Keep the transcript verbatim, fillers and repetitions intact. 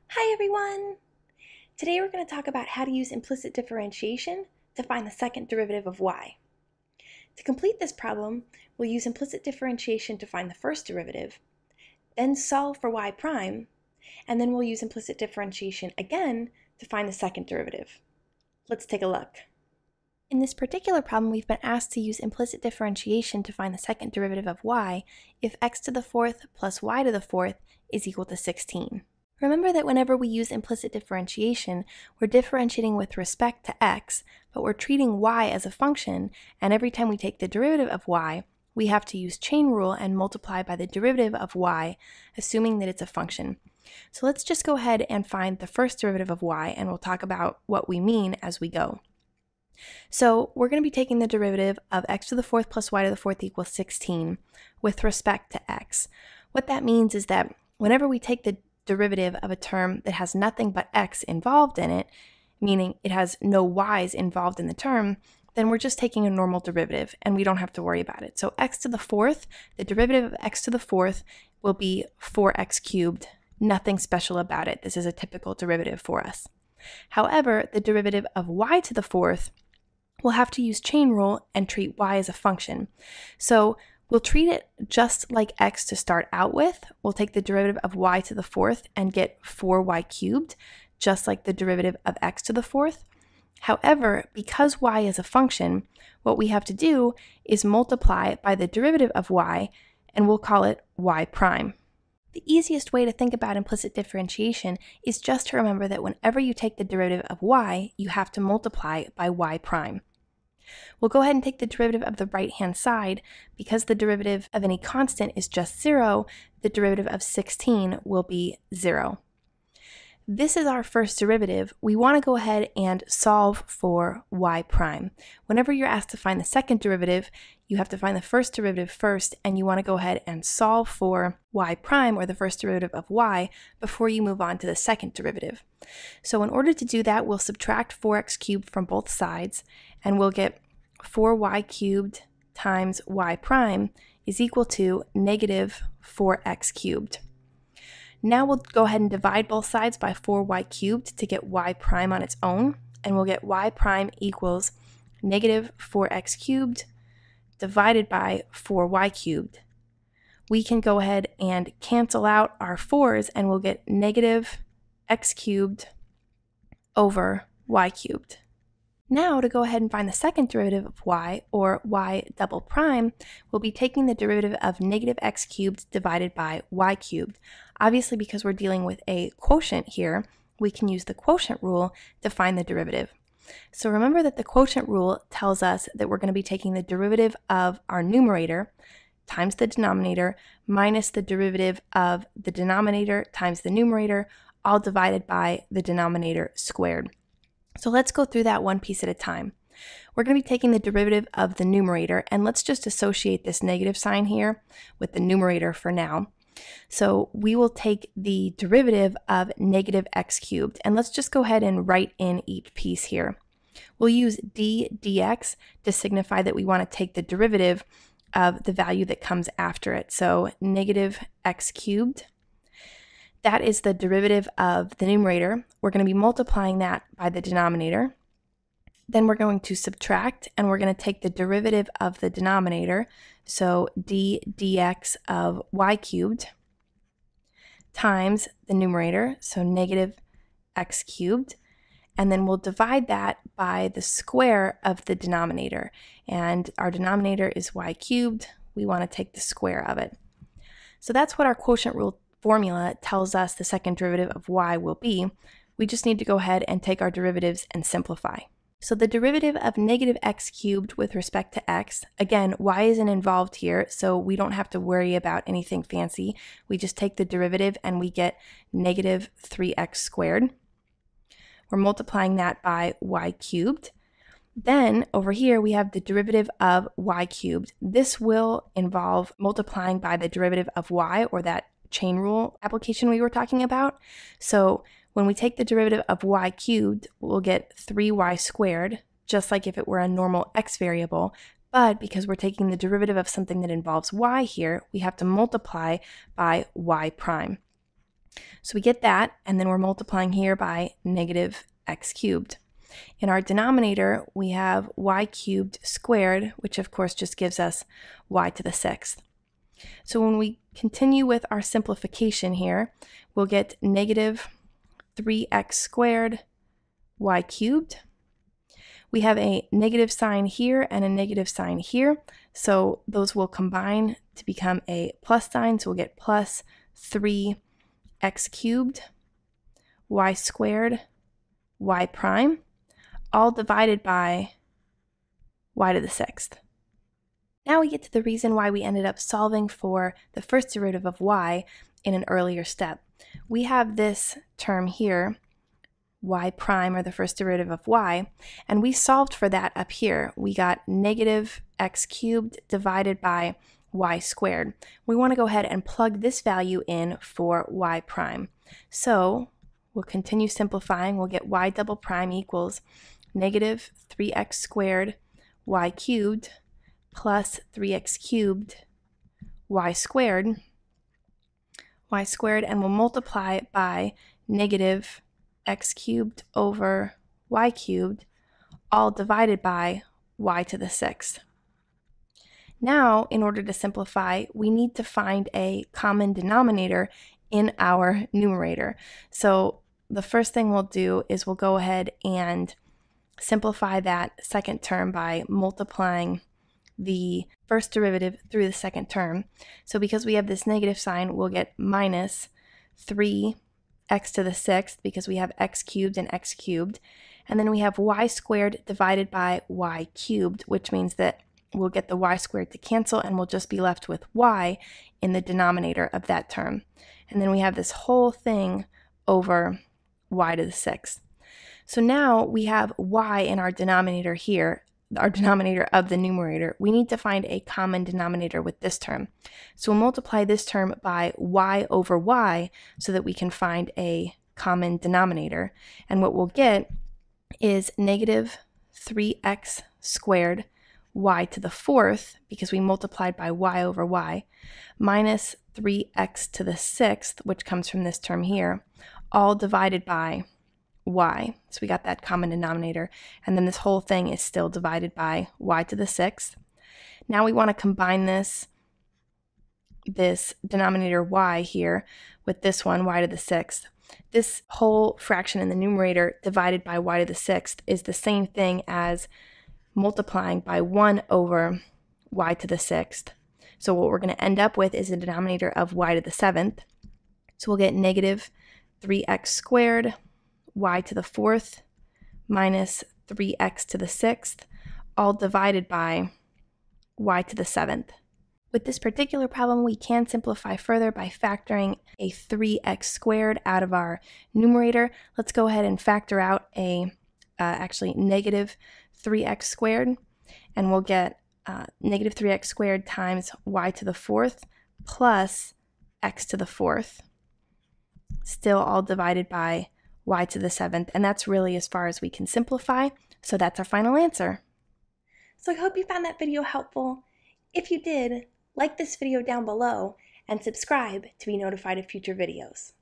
Hi everyone! Today we're going to talk about how to use implicit differentiation to find the second derivative of y. To complete this problem, we'll use implicit differentiation to find the first derivative, then solve for y prime, and then we'll use implicit differentiation again to find the second derivative. Let's take a look. In this particular problem, we've been asked to use implicit differentiation to find the second derivative of y if x to the fourth plus y to the fourth is equal to sixteen. Remember that whenever we use implicit differentiation, we're differentiating with respect to x, but we're treating y as a function, and every time we take the derivative of y, we have to use chain rule and multiply by the derivative of y, assuming that it's a function. So let's just go ahead and find the first derivative of y, and we'll talk about what we mean as we go. So we're going to be taking the derivative of x to the fourth plus y to the fourth equals sixteen with respect to x. What that means is that whenever we take the derivative of a term that has nothing but x involved in it, meaning it has no y's involved in the term, then we're just taking a normal derivative and we don't have to worry about it. So x to the fourth, the derivative of x to the fourth will be four x cubed. Nothing special about it. This is a typical derivative for us. However, the derivative of y to the fourth, we'll have to use chain rule and treat y as a function. So we'll treat it just like x to start out with. We'll take the derivative of y to the fourth and get four y cubed, just like the derivative of x to the fourth. However, because y is a function, what we have to do is multiply by the derivative of y, and we'll call it y prime. The easiest way to think about implicit differentiation is just to remember that whenever you take the derivative of y, you have to multiply by y prime. We'll go ahead and take the derivative of the right-hand side. Because the derivative of any constant is just zero, the derivative of sixteen will be zero. This is our first derivative. We want to go ahead and solve for y prime. Whenever you're asked to find the second derivative, you have to find the first derivative first, and you want to go ahead and solve for y prime, or the first derivative of y, before you move on to the second derivative. So in order to do that, we'll subtract four x cubed from both sides, and we'll get four y cubed times y prime is equal to negative four x cubed. Now we'll go ahead and divide both sides by four y cubed to get y prime on its own, and we'll get y prime equals negative four x cubed divided by four y cubed. We can go ahead and cancel out our fours, and we'll get negative x cubed over y cubed. Now, to go ahead and find the second derivative of y, or y double prime, we'll be taking the derivative of negative x cubed divided by y cubed. Obviously, because we're dealing with a quotient here, we can use the quotient rule to find the derivative. So remember that the quotient rule tells us that we're going to be taking the derivative of our numerator times the denominator minus the derivative of the denominator times the numerator, all divided by the denominator squared. So let's go through that one piece at a time. We're going to be taking the derivative of the numerator, and let's just associate this negative sign here with the numerator for now. So we will take the derivative of negative x cubed, and let's just go ahead and write in each piece here. We'll use d dx to signify that we want to take the derivative of the value that comes after it. So negative x cubed. That is the derivative of the numerator. We're going to be multiplying that by the denominator. Then we're going to subtract, and we're going to take the derivative of the denominator, so d dx of y cubed, times the numerator, so negative x cubed, and then we'll divide that by the square of the denominator. And our denominator is y cubed. We want to take the square of it. So that's what our quotient rule formula tells us the second derivative of y will be. We just need to go ahead and take our derivatives and simplify. So the derivative of negative x cubed with respect to x, again, y isn't involved here, so we don't have to worry about anything fancy. We just take the derivative and we get negative three x squared. We're multiplying that by y cubed. Then over here we have the derivative of y cubed. This will involve multiplying by the derivative of y, or that chain rule application we were talking about. So when we take the derivative of y cubed, we'll get three y squared, just like if it were a normal x variable, but because we're taking the derivative of something that involves y here, we have to multiply by y prime. So we get that, and then we're multiplying here by negative x cubed. In our denominator, we have y cubed squared, which of course just gives us y to the sixth. So when we continue with our simplification here, we'll get negative three x squared y cubed. We have a negative sign here and a negative sign here, so those will combine to become a plus sign, so we'll get plus three x cubed y squared y prime, all divided by y to the sixth. Now we get to the reason why we ended up solving for the first derivative of y in an earlier step. We have this term here, y prime, or the first derivative of y, and we solved for that up here. We got negative x cubed divided by y squared. We want to go ahead and plug this value in for y prime. So we'll continue simplifying. We'll get y double prime equals negative three x squared y cubed plus three x cubed y squared, y squared, and we'll multiply it by negative x cubed over y cubed, all divided by y to the sixth. Now, in order to simplify, we need to find a common denominator in our numerator. So the first thing we'll do is we'll go ahead and simplify that second term by multiplying the first derivative through the second term. So because we have this negative sign, we'll get minus three x to the sixth because we have x cubed and x cubed. And then we have y squared divided by y cubed, which means that we'll get the y squared to cancel and we'll just be left with y in the denominator of that term. And then we have this whole thing over y to the sixth. So now we have y in our denominator here, our denominator of the numerator. We need to find a common denominator with this term. So we'll multiply this term by y over y so that we can find a common denominator. And what we'll get is negative three x squared y to the fourth, because we multiplied by y over y, minus three x to the sixth, which comes from this term here, all divided by y. So we got that common denominator, and then this whole thing is still divided by y to the sixth. Now we want to combine this, this denominator y here with this one, y to the sixth. This whole fraction in the numerator divided by y to the sixth is the same thing as multiplying by one over y to the sixth. So what we're going to end up with is a denominator of y to the seventh. So we'll get negative three x squared y to the fourth minus three x to the sixth, all divided by y to the seventh. With this particular problem, we can simplify further by factoring a three x squared out of our numerator. Let's go ahead and factor out a uh, actually negative three x squared, and we'll get uh, negative three x squared times y to the fourth plus x to the fourth, still all divided by y to the seventh, and that's really as far as we can simplify, so that's our final answer. So I hope you found that video helpful. If you did, like this video down below and subscribe to be notified of future videos.